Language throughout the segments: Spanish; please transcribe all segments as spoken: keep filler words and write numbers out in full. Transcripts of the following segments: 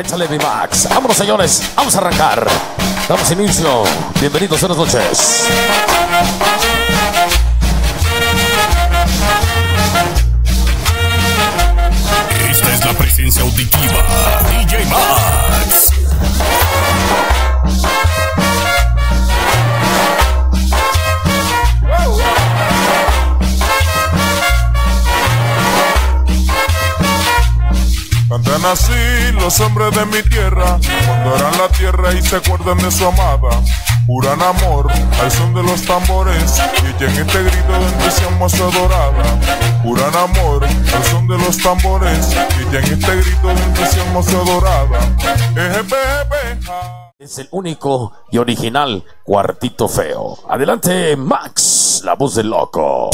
Échale mi Max. Vámonos, señores. Vamos a arrancar. Damos inicio. Bienvenidos, buenas noches. Esta es la presencia auditiva. D J Max. Cantan así los hombres de mi tierra, cuando eran la tierra y se acuerdan de su amada. Juran amor al son de los tambores y en este grito de entusiasmo se adorada. Juran amor al son de los tambores y en este grito de entusiasmo se adorada. Es el único y original Cuartito Feo. Adelante, Max, la voz del loco.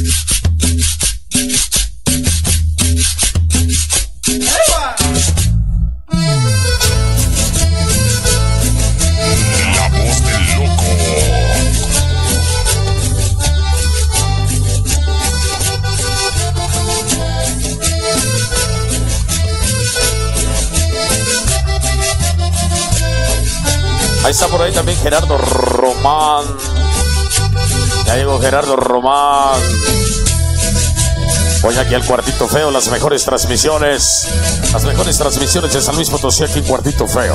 Ahí está por ahí también Gerardo Román. Ya llegó Gerardo Román. Voy aquí al Cuartito Feo, las mejores transmisiones. Las mejores transmisiones de San Luis Potosí aquí en Cuartito Feo.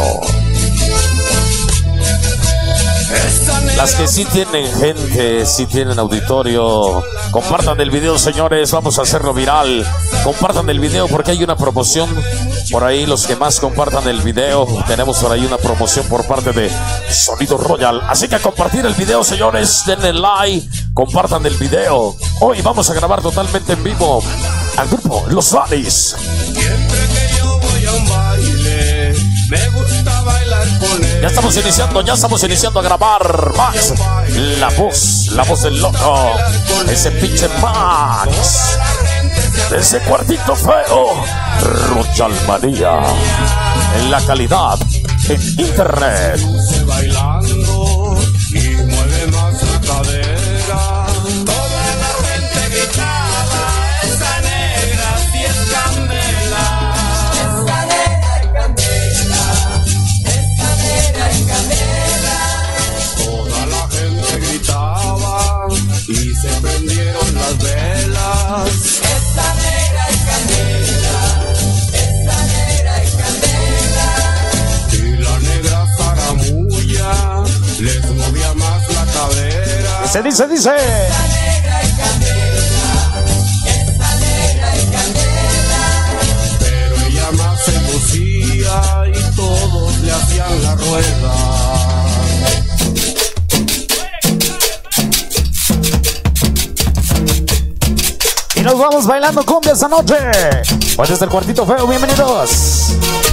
Las que sí tienen gente, sí tienen auditorio. Compartan el video, señores, vamos a hacerlo viral. Compartan el video porque hay una promoción. Por ahí los que más compartan el video, tenemos por ahí una promoción por parte de Sonido Royal. Así que a compartir el video, señores, denle like, compartan el video. Hoy vamos a grabar totalmente en vivo al grupo Los Valis. Siempre que yo voy a un baile, me gusta bailar con él. Ya estamos iniciando, ya estamos iniciando a grabar. Max, la voz, la voz del loco. Ese pinche Max. Desde Cuartito Feo, Royal Manía. En la calidad en internet. Bailando y mueve más la cadera. Toda la gente gritaba, esa negra sí es candela. Esa negra es candela. Esa negra es candela. Toda la gente gritaba y se prendieron las velas. Esa negra es candela. Esa negra es candela. Y la negra zaramulla les movía más la cadera. Se dice, dice. Esa negra es candela. Esa negra es candela. Pero ella más se lucía y todos le hacían la rueda. Y nos vamos bailando cumbia esta noche. Pues desde el Cuartito Feo, bienvenidos.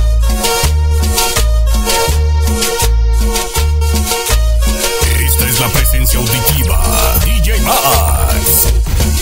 Esta es la presencia auditiva. D J Max.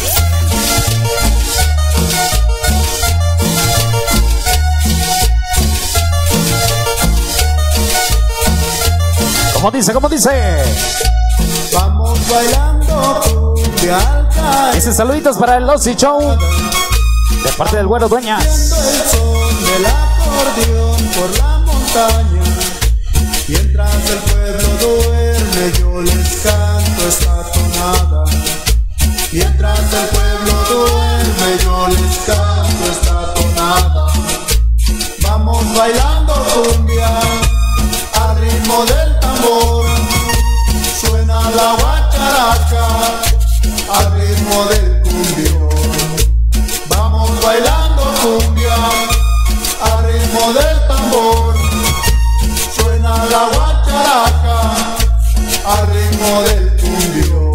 ¿Cómo dice? ¿Cómo dice? Vamos bailando cumbia al caer. Dice saluditos para el Losi Show de parte del Güero Dueñas. El son del acordeón por la montaña. Mientras el pueblo duerme yo les canto esta tonada. Mientras el pueblo duerme yo les canto esta tonada. Vamos bailando cumbia al ritmo del tambor. Suena la guacharaca al ritmo del cumbión. Vamos bailando cumbia al ritmo del tambor. Suena la guacharaca al ritmo del cumbión.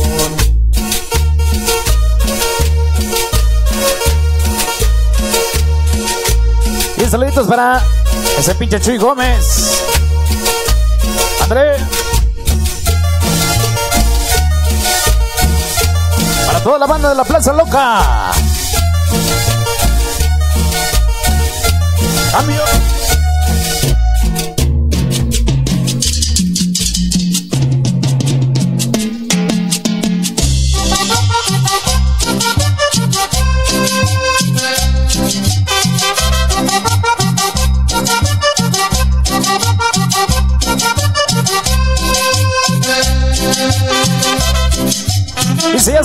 Y saluditos para ese pinche Chuy Gómez. André. Para toda la banda de la Plaza Loca. Cambio.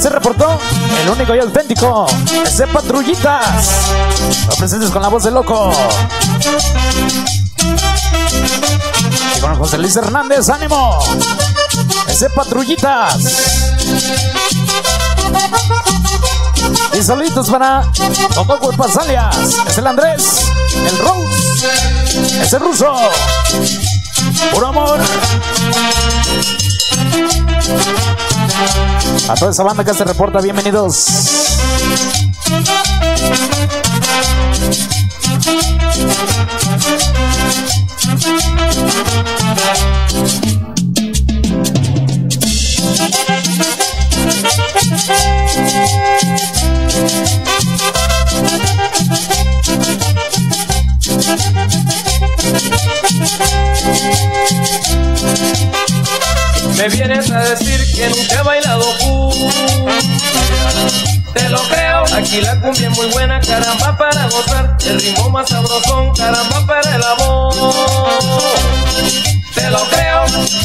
se reportó el único y auténtico, ese Patrullitas. Lo presentes con la voz de loco. Y con José Luis Hernández, ánimo. Ese Patrullitas. Y saluditos para Don Cuerpas alias. Es el Andrés, el Rose, es el Ruso. Puro amor. A toda esa banda que se reporta, bienvenidos. Me vienes a decir que nunca he bailado cumbia. Te lo creo, aquí la cumbia es muy buena, caramba para gozar. El ritmo más sabrosón, caramba para el amor. Te lo creo.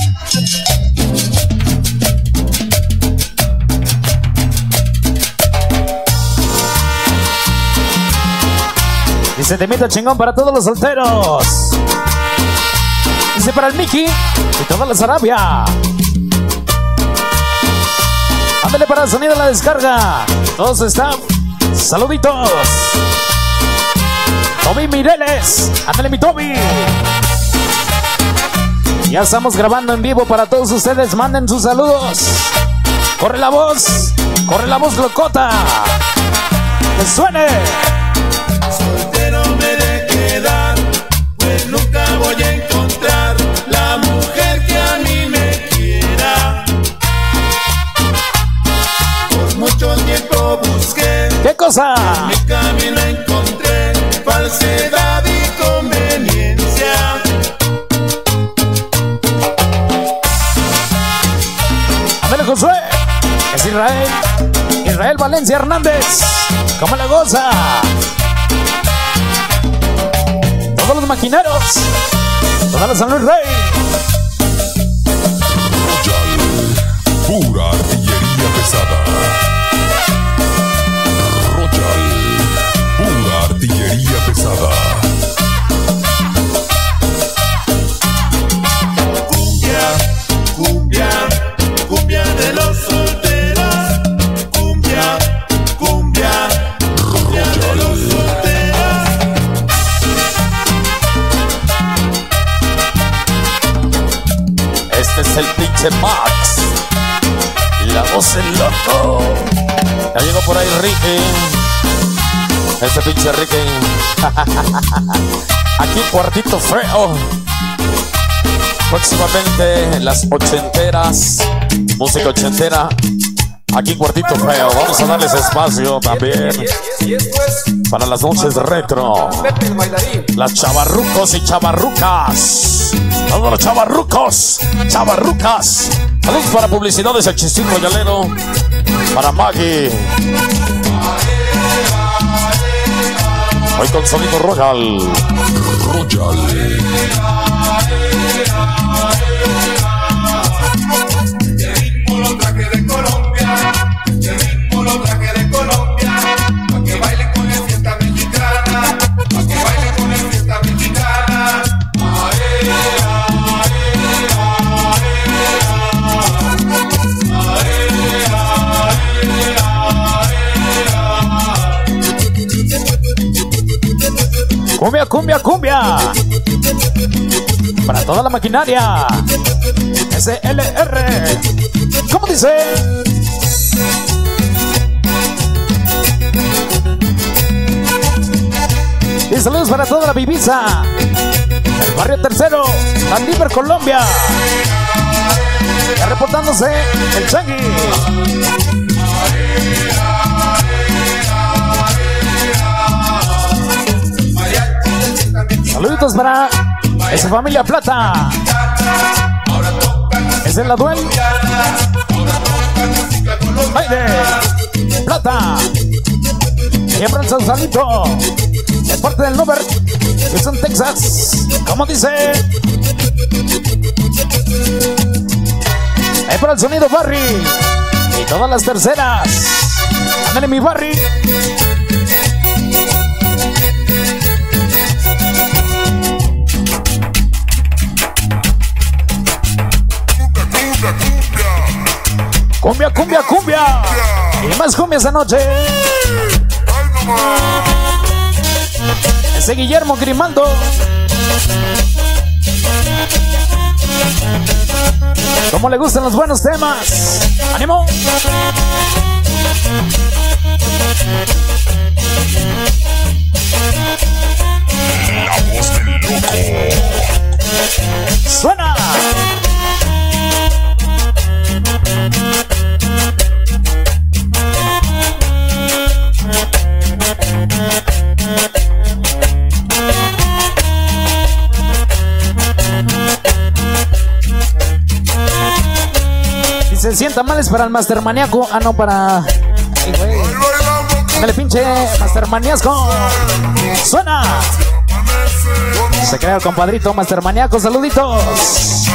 Dice temita chingón para todos los solteros. Dice para el Mickey y toda la Sarabia. Ándale para el sonido de la descarga. Todos están. Saluditos. Toby Mireles. Ándale mi Toby. Ya estamos grabando en vivo para todos ustedes. Manden sus saludos. Corre la voz. Corre la voz locota. Que suene. Soltero me de quedar, pues nunca voy a encontrar la mujer que a mí me quiera. Por mucho tiempo busqué. ¿Qué cosa? En mi camino encontré falsedad y conveniencia. Ándale Josué. Es Israel. Israel Valencia Hernández. ¿Cómo le goza? Todos los maquineros. Toda la San Luis Rey. Royal, pura artillería pesada. Royal, pura artillería pesada. Cumbia, cumbia, cumbia de los solteros. Cumbia, cumbia, cumbia de los solteros. Este es el pinche Max. Y la voz del loco. Ya llegó por ahí Ricky. Este pinche Ricky. Aquí Cuartito Feo. Próximamente las ochenteras. Música ochentera. Aquí Cuartito Feo. Vamos a darles espacio también para las noches retro. Las chavarrucos y chavarrucas. Todos los chavarrucos, chavarrucas. Saludos para publicidades el Chistín Royalero. Para Maggie. Hoy con sonido Royal. Royal. Cumbia, cumbia, cumbia. Para toda la maquinaria. S L R. ¿Cómo dice? Y saludos para toda la Ibiza. El barrio Tercero, Landívar, Colombia. Ya reportándose el Changui. Saluditos para esa familia Plata. Es de la Duel. Baile. Plata. Y para el Sausalito. De parte del Nover. Es en Texas. ¿Cómo dice? Es para el sonido Barry. Y todas las terceras. Ándale, mi Barry. Cumbia, cumbia, cumbia. Y más cumbia esta noche. Ese Guillermo Grimaldo. Como le gustan los buenos temas. ¡Ánimo! La voz del loco. ¡Suena! Se sientan males para el Master Maníaco. Ah, no, para... Ay, güey. Dale, pinche Master Maníaco. ¡Suena! Se crea el compadrito Master Maníaco. ¡Saluditos!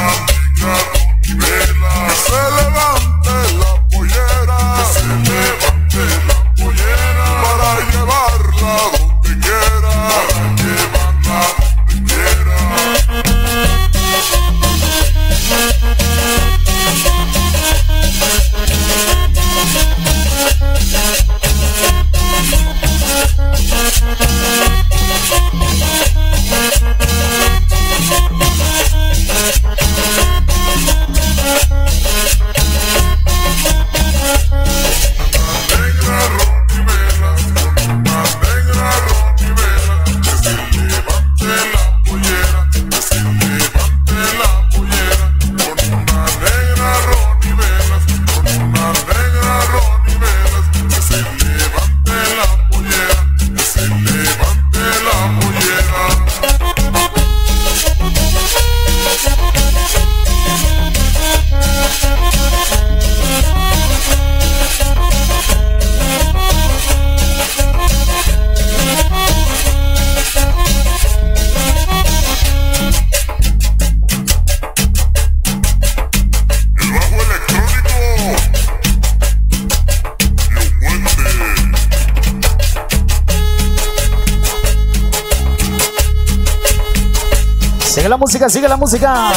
Sigue la música, sigue la música.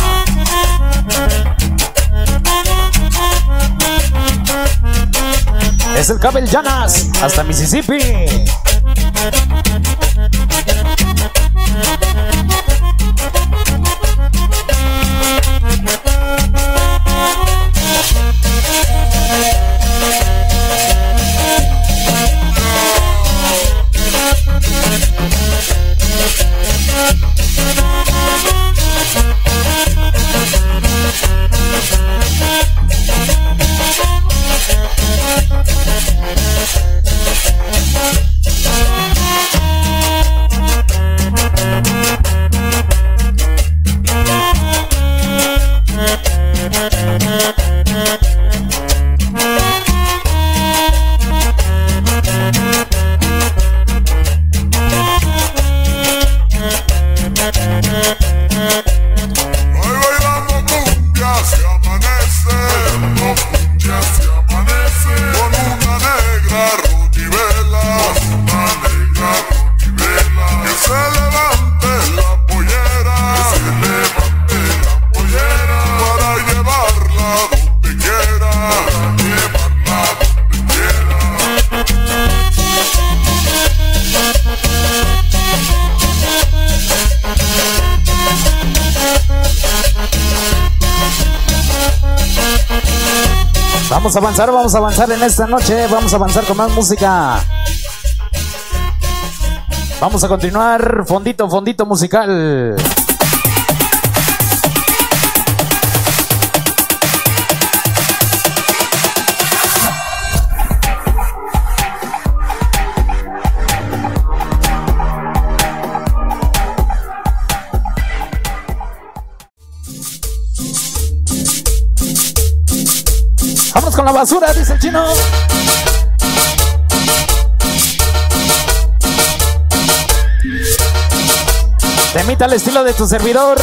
Es el Cabel Llanas hasta Mississippi. Vamos a avanzar, vamos a avanzar en esta noche. Vamos a avanzar con más música. Vamos a continuar. Fondito, fondito musical. Vamos con la basura, dice el chino. Temita al estilo de tu servidor.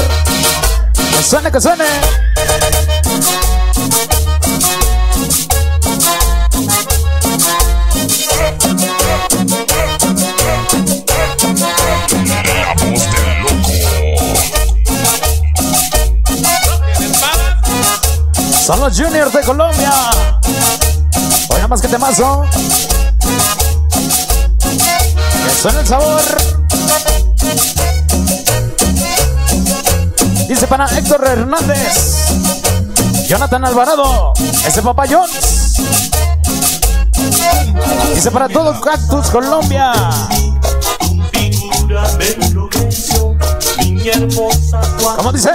Que suene, que suene. Son los Juniors de Colombia. Oiga más que temazo. Que suena el sabor. Dice para Héctor Hernández, Jonathan Alvarado, ese Papá Jones. Dice para todo Cactus Colombia. ¿Cómo dice?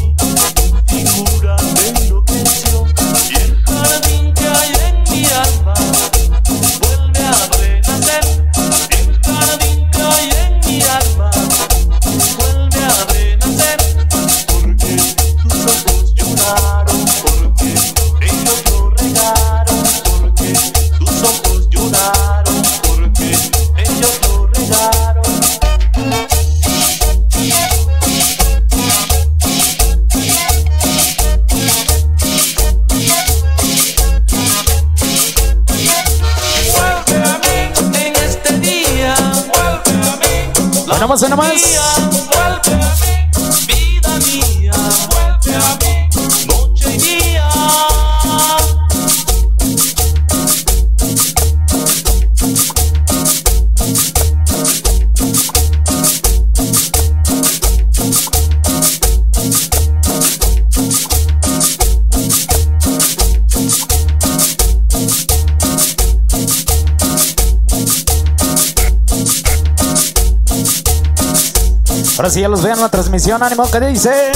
Nada más, nada más. Vuelve a mí, vida mía, vuelve a mí, noche y día. Ahora sí ya los vean en la transmisión, ánimo, que dice.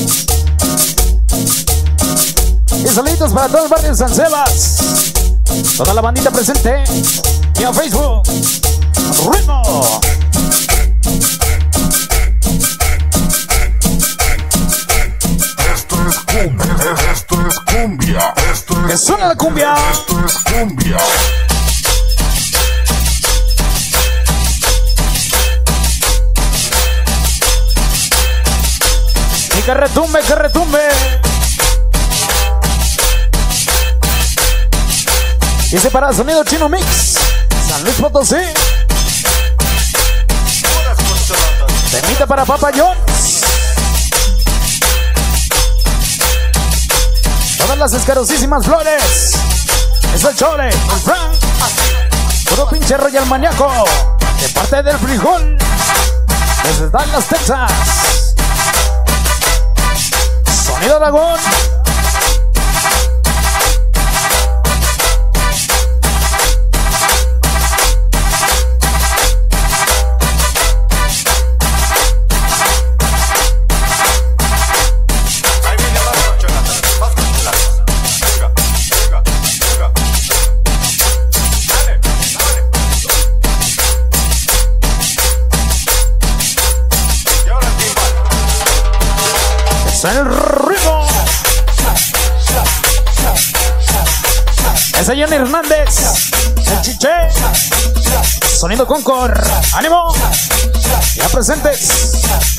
Y saluditos para todo el barrio de San Sebas. Toda la bandita presente. Y en Facebook. ¡Ritmo! Esto es cumbia, esto es cumbia, esto ¡Que es suena la cumbia! Esto es cumbia. Y que retumbe, que retumbe. Dice para Sonido Chino Mix, San Luis Potosí. Temita para Papa Jones. Todas las escarosísimas flores. Es el Chole, el Frank. Puro pinche Royal Maniaco. De parte del frijol. Desde Dallas, Texas. Sonido Dragón. El ritmo. Ese Johnny Hernández. El Chiche. Sonido Concord. ¡Ánimo! Ya presentes.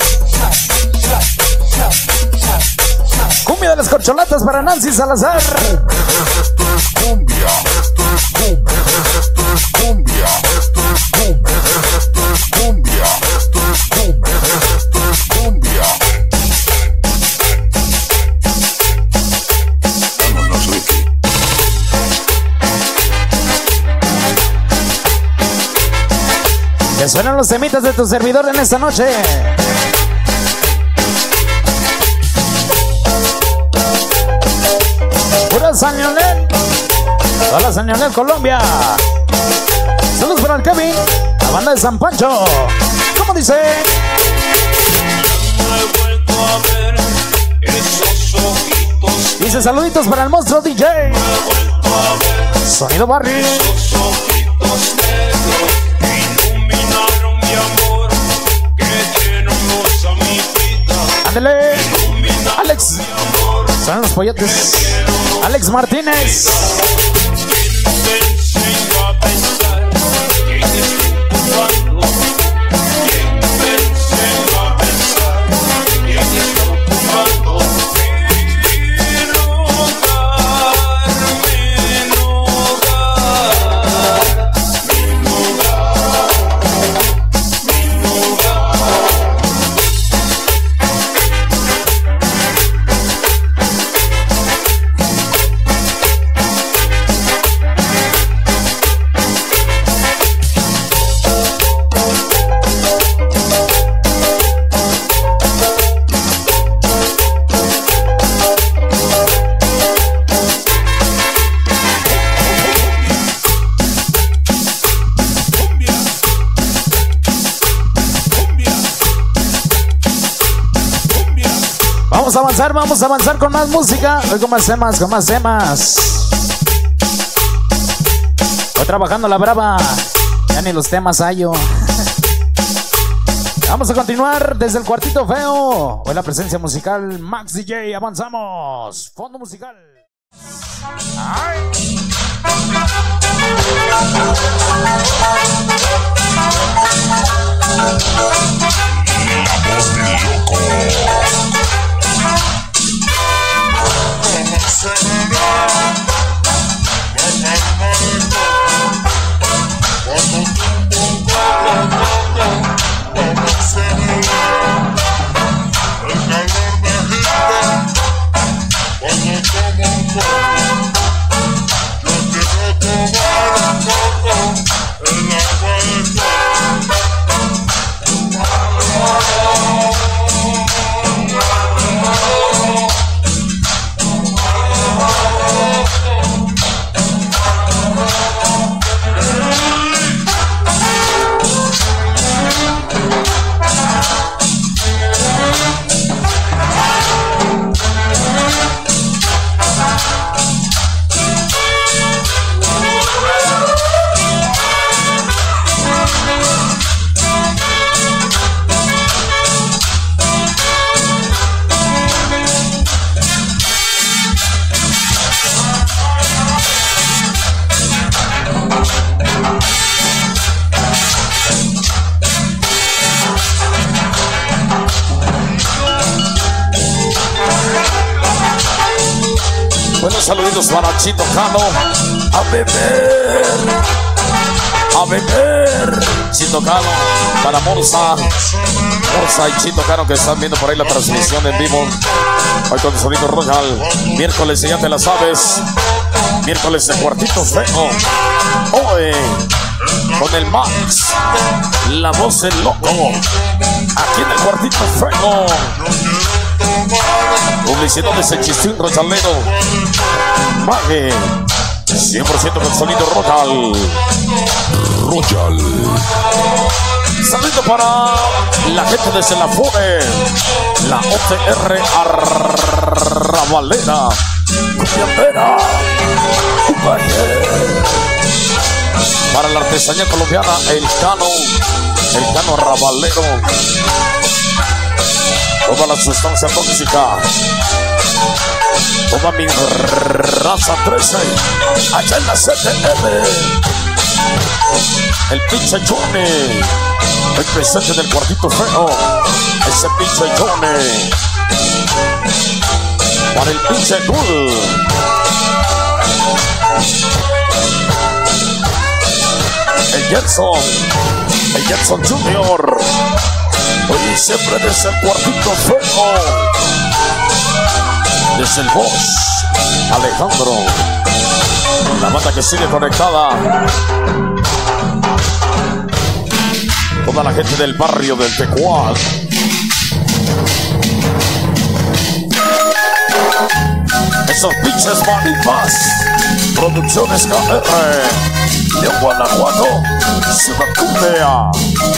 Cumbia de las corcholatas para Nancy Salazar. Esto es cumbia, esto es cumbia, esto es cumbia, esto es cumbia, esto es cumbia, esto es cumbia, esto es cumbia. Que suenan los temitas de tu servidor en esta noche. Pura San Leonel. Hola San Leonel, Colombia. Saludos para el Kevin, la banda de San Pancho. ¿Cómo dice? Dice saluditos para el monstruo D J. Sonido Barry. Ándale, Alex. Son los polletes. Alex Martínez. Vamos a avanzar, vamos a avanzar con más música. Hoy con más temas, con más temas. Voy trabajando la brava. Ya ni los temas hallo. Vamos a continuar desde el cuartito feo. Hoy la presencia musical Max D J. Avanzamos. Fondo musical. Ay. Saluditos para Chito Cano. A beber, a beber. Chito Cano, para Morsa, Morsa y Chito Cano que están viendo por ahí la transmisión en vivo. Hoy con el sonido Royal. Miércoles, ya te la sabes. Miércoles de cuartito feo. Hoy con el Max, la voz del loco. Aquí en el cuartito feo. Publicidad de ese chistín rosalero. Mague, cien por ciento con sonido Royal. Royal. Saludo para la gente de Celafone, la O T R Arrabalera, Cumbiambera, para la artesanía colombiana, el Cano, el Cano Arrabalero. Toda la sustancia tóxica, toda mi raza trece, allá en la C T M. El pinche Johnny, el presente del cuartito feo, ese pinche Johnny. Para el pinche Cool, el Jetson, el Jetson Junior. Hoy siempre desde el cuartito feo, desde el boss Alejandro, la banda que sigue conectada, toda la gente del barrio del Tecual, esos pinches maripas, Producciones K R de Guanajuato, Ciudad Cumbia.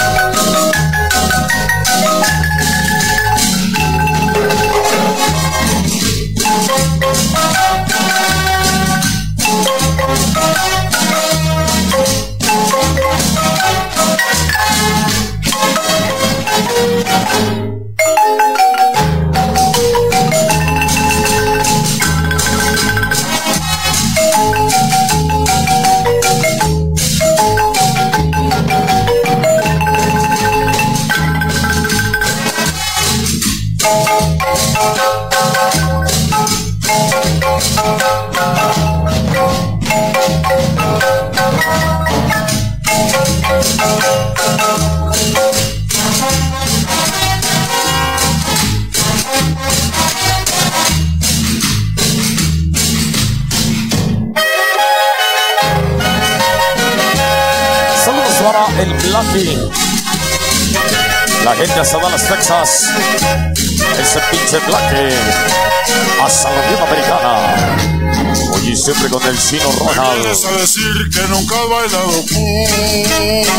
El Blackie, la gente hasta Dallas, Texas, ese pinche Blackie hasta la Unión Americana. Oye, siempre con el chino Ronald. Vienes a decir que nunca has bailado cumbia.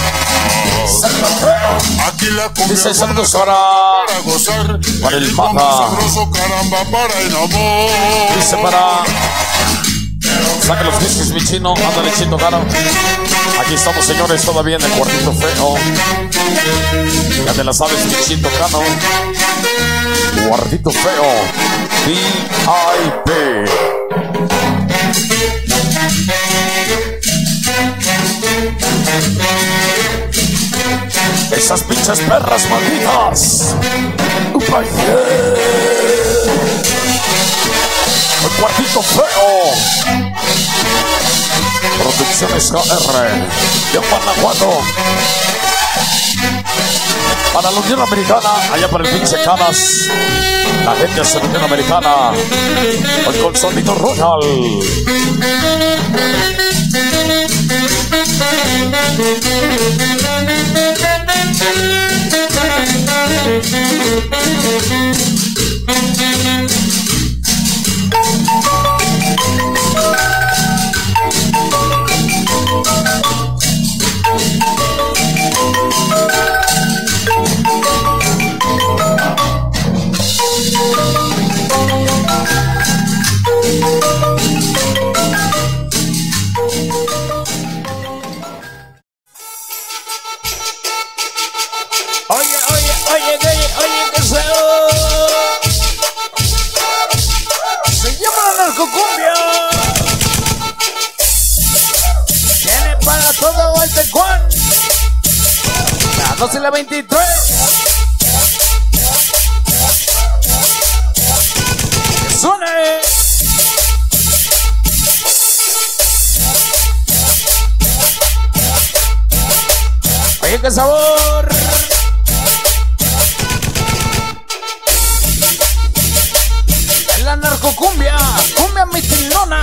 Aquí la cumbia Dice saludos para para, gozar. para el ritmo Mata. sabroso, caramba, para el amor. Dice para... Saca los whiskies, mi chino. Ándale, chino, caro. Aquí estamos, señores, todavía en el cuartito feo. Ya te la sabes, mi chino, cano. Cuartito feo. V I P. Esas pinches perras malditas. Upa, yeah. El cuartito feo. Producciones K R de Guanajuato. Para la Unión Americana, allá para el pinche Canas. La gente de la Unión Americana. Con sonido Ronald. Oye, oye, oye, oye, oye, que se... Se llama la narcocumbia. Viene para todo el Tecuán. La doce y la veintitrés. Que suene. Oye, qué sabor. La narcocumbia, cumbia mitilona.